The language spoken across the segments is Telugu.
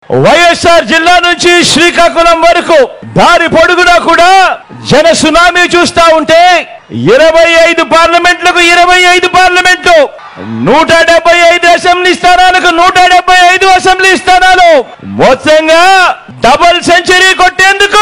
వైఎస్ఆర్ జిల్లా నుంచి శ్రీకాకుళం వరకు దారి పొడుగునా కూడా జన సునామీ చూస్తా ఉంటే 25 పార్లమెంట్లకు 25 పార్లమెంట్లు, 175 అసెంబ్లీ స్థానాలకు 175 అసెంబ్లీ స్థానాలు, మొత్తంగా డబుల్ సెంచరీ కొట్టేందుకు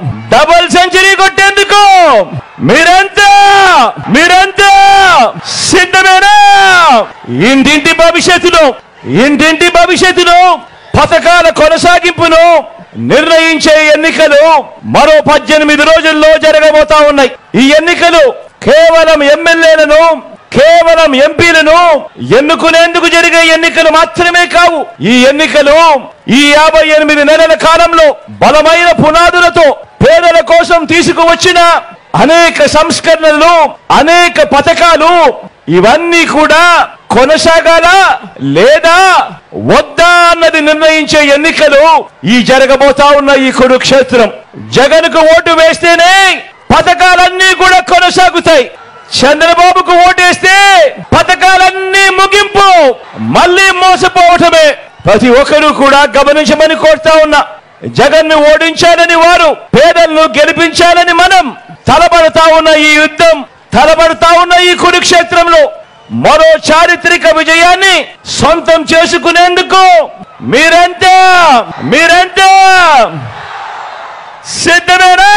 మీరంతా సిద్ధమేనా? ఇంటింటి భవిష్యత్తును పథకాల కొనసాగింపును నిర్ణయించే ఎన్నికలు మరో 18 రోజుల్లో జరగబోతా ఉన్నాయి. ఈ ఎన్నికలు కేవలం ఎమ్మెల్యేలను, కేవలం ఎంపీలను ఎన్నుకునేందుకు జరిగే ఎన్నికలు మాత్రమే కావు. ఈ ఎన్నికలు ఈ 58 నెలల కాలంలో బలమైన పునాదులతో పేదల కోసం తీసుకువచ్చిన అనేక సంస్కరణలు, అనేక పథకాలు, ఇవన్నీ కూడా కొనసాగాల లేదా వద్దా అన్నది నిర్ణయించే ఎన్నికలు ఈ జరగబోతా ఉన్న ఈ కురుక్షేత్రం. జగన్కు ఓటు వేస్తేనే పథకాలన్నీ కూడా కొనసాగుతాయి. చంద్రబాబుకు ఓటేస్తే పథకాలన్నీ ముగింపు, మళ్ళీ మోసపోవటమే. ప్రతి ఒక్కరూ కూడా గమనించమని కోరుతా ఉన్నా. జగన్ను ఓడించాలని వారు, పేదలను గెలిపించాలని మనం తలబడతా ఉన్న ఈ యుద్ధం, తలబడతా ఉన్న ఈ కురుక్షేత్రంలో మరో చారిత్రక విజయాన్ని సొంతం చేసుకునేందుకు మీరంతా సిద్ధమేనా?